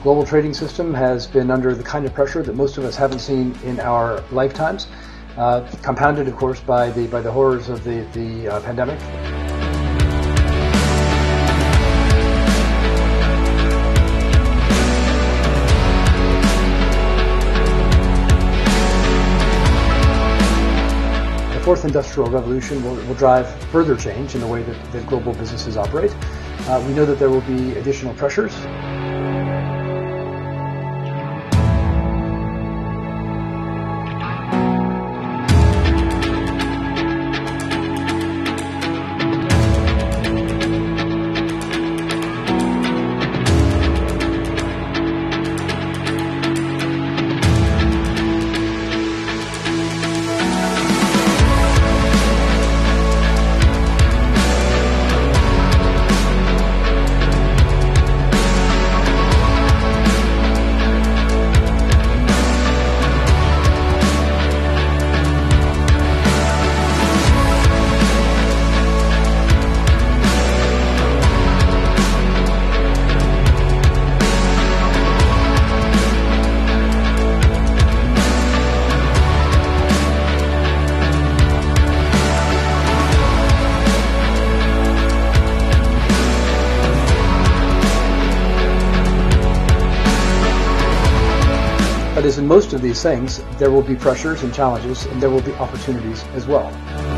global trading system has been under the kind of pressure that most of us haven't seen in our lifetimes, compounded, of course, by the horrors of the pandemic. The fourth industrial revolution will drive further change in the way that global businesses operate. We know that there will be additional pressures. But as in most of these things, there will be pressures and challenges, and there will be opportunities as well.